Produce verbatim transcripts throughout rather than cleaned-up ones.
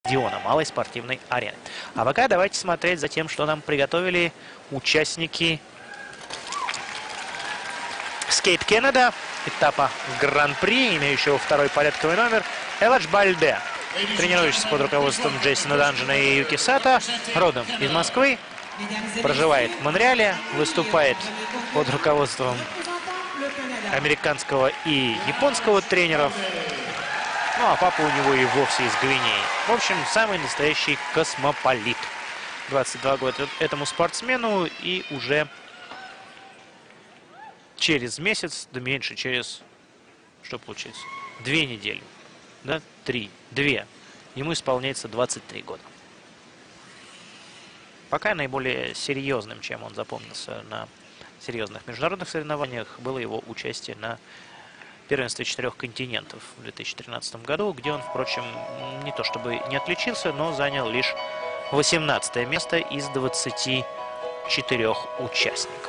стадиона, малой спортивной арены. А пока давайте смотреть за тем, что нам приготовили участники Skate Canada этапа Гран-при, имеющего второй порядковый номер, Эладж Бальде, тренирующийся под руководством Джейсона Данжина и Юки Сато, родом из Москвы, проживает в Монреале, выступает под руководством американского и японского тренеров. Ну, а папа у него и вовсе из Гвинеи. В общем, самый настоящий космополит. двадцать два года этому спортсмену, и уже через месяц, да меньше, через, что получается, две недели, да, три, две, ему исполняется двадцать три года. Пока наиболее серьезным, чем он запомнился на серьезных международных соревнованиях, было его участие на первенстве четырех континентов в две тысячи тринадцатом году, где он, впрочем, не то чтобы не отличился, но занял лишь восемнадцатое место из двадцати четырёх участников.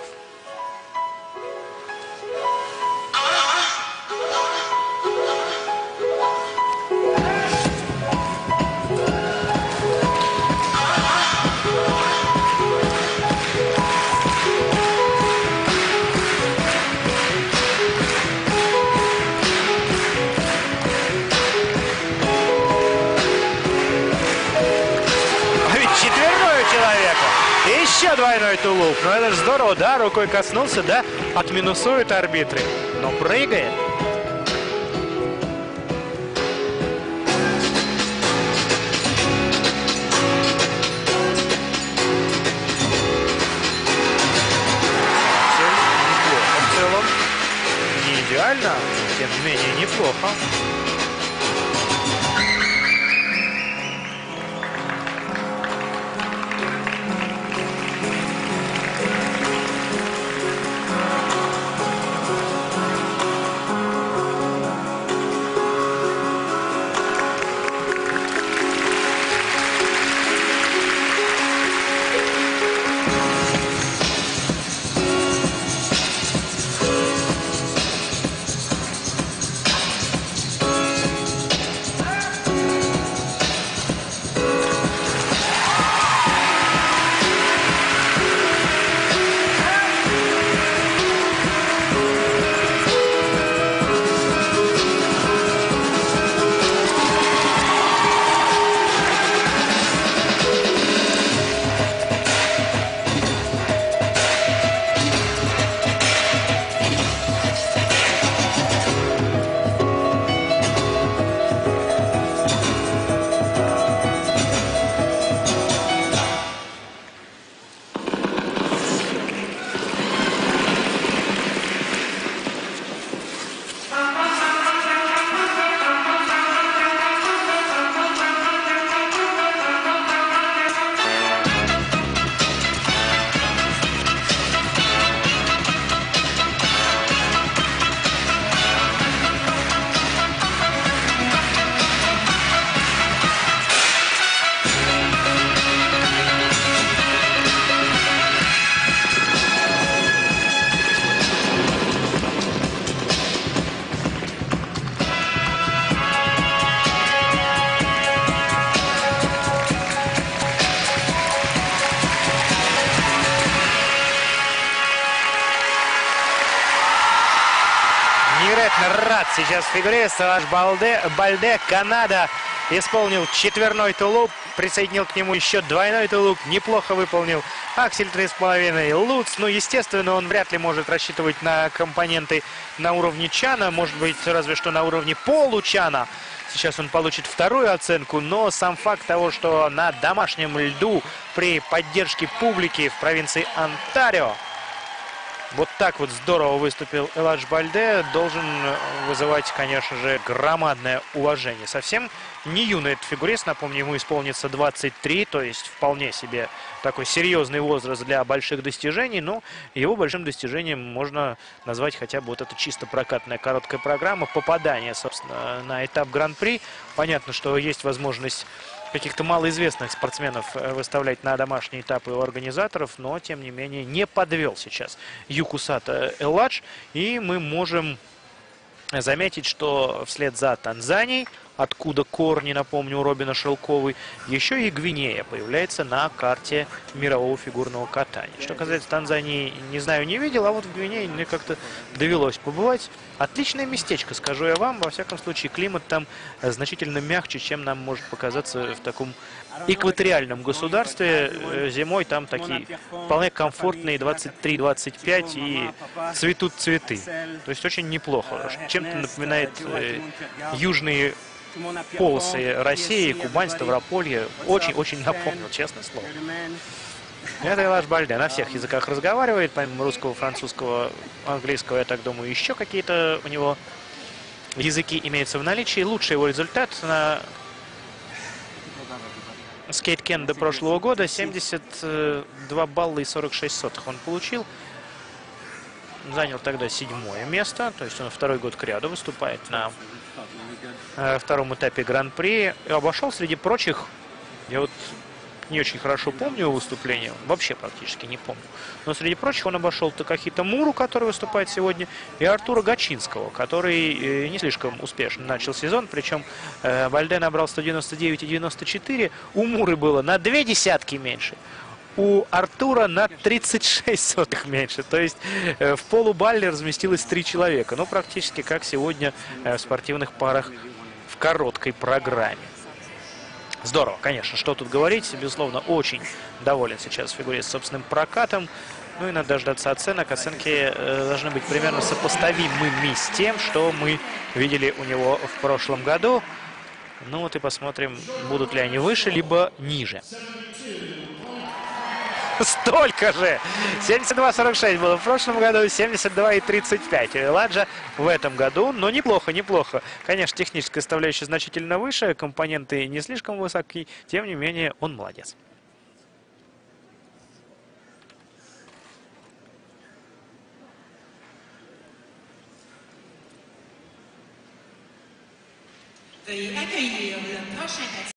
Еще двойной тулуп. Ну это же здорово, да? Рукой коснулся, да? Отминусует арбитры. Но прыгает. Неплохо в целом. Не идеально, но тем не менее неплохо. Рад сейчас фигурист Эладж Бальде, Бальде, Канада, исполнил четверной тулуп, присоединил к нему еще двойной тулуп, неплохо выполнил аксель три с половиной, луц. Ну, естественно, он вряд ли может рассчитывать на компоненты на уровне чана, может быть, разве что на уровне получана. Сейчас он получит вторую оценку, но сам факт того, что на домашнем льду при поддержке публики в провинции Онтарио вот так вот здорово выступил Эладж Бальде, должен вызывать, конечно же, громадное уважение. Совсем не юный этот фигурист, напомню, ему исполнится двадцать три, то есть вполне себе такой серьезный возраст для больших достижений, но его большим достижением можно назвать хотя бы вот эта чисто прокатная короткая программа, попадание, собственно, на этап Гран-при. Понятно, что есть возможность каких-то малоизвестных спортсменов выставлять на домашние этапы у организаторов, но, тем не менее, не подвел сейчас Юку Сато Эладж. И мы можем заметить, что вслед за Танзанией откуда корни, напомню, у Робина Шелковой. Еще и Гвинея появляется на карте мирового фигурного катания. Что касается Танзании, не знаю, не видел, а вот в Гвинее мне как-то довелось побывать. Отличное местечко, скажу я вам. Во всяком случае, климат там значительно мягче, чем нам может показаться в таком экваториальном государстве. Зимой там такие вполне комфортные двадцать три — двадцать пять и цветут цветы. То есть очень неплохо. Чем-то напоминает э, южные полосы России, Кубань, Ставрополье. Очень-очень напомнил, честное слово. Это Элаш Бальде на всех языках разговаривает, помимо русского, французского, английского, я так думаю, еще какие-то у него языки имеются в наличии. Лучший его результат на скейт-кен до прошлого года — семьдесят два балла и сорок шесть сотых он получил. Занял тогда седьмое место, то есть он второй год кряду выступает на э, втором этапе Гран-при. И обошел среди прочих, я вот не очень хорошо помню его выступление, вообще практически не помню. Но среди прочих он обошел Такахита Муру, который выступает сегодня, и Артура Гачинского, который э, не слишком успешно начал сезон. Причем э, Бальде набрал сто девяносто девять и девяносто четыре, у Муры было на две десятки меньше. У Артура на тридцать шесть сотых меньше. То есть э, в полубалле разместилось три человека. Ну, практически как сегодня э, в спортивных парах в короткой программе. Здорово, конечно, что тут говорить. Безусловно, очень доволен сейчас фигурист собственным прокатом. Ну и надо дождаться оценок. Оценки э, должны быть примерно сопоставимыми с тем, что мы видели у него в прошлом году. Ну вот и посмотрим, будут ли они выше, либо ниже. Столько же! семьдесят два сорок шесть было в прошлом году, семьдесят два и тридцать пять. Эладжа в этом году, но неплохо, неплохо. Конечно, техническая составляющая значительно выше, компоненты не слишком высоки, тем не менее, он молодец. Veuillez accueillir le prochain